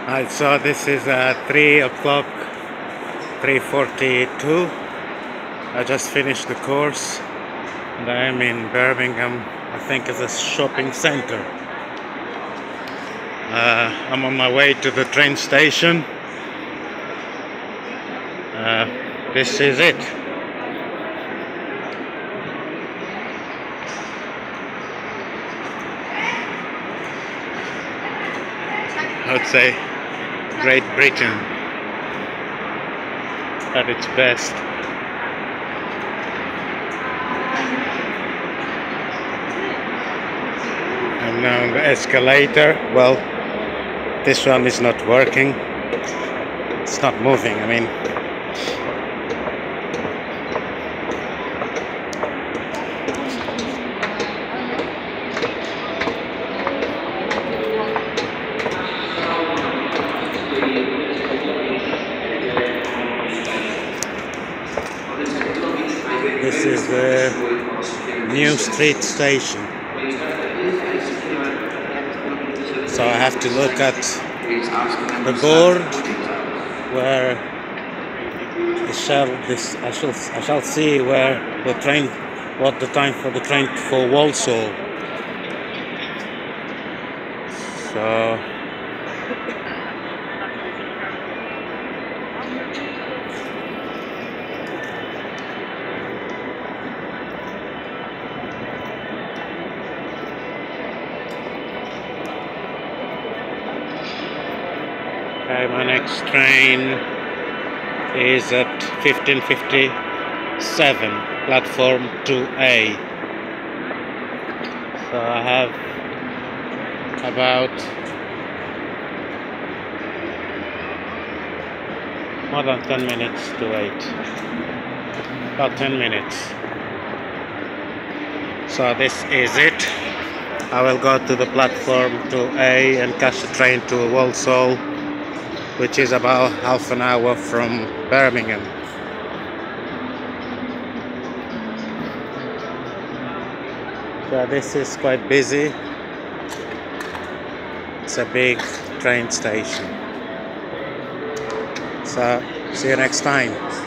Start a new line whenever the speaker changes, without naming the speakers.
Right, so this is 3 o'clock, 3:42. I just finished the course and I am in Birmingham. I think it's a shopping center. I'm on my way to the train station. This is it. I would say Great Britain at its best. I'm now on the escalator. Well, this one is not working. It's not moving, I mean. This is the New Street station. So I have to look at the board where I shall see where the train, what the time for the train for Walsall. So okay, my next train is at 15:57, platform 2A. So I have about more than 10 minutes to wait. About 10 minutes. So this is it. I will go to the platform 2A and catch the train to Walsall, which is about half an hour from Birmingham. So this is quite busy. It's a big train station. So see you next time.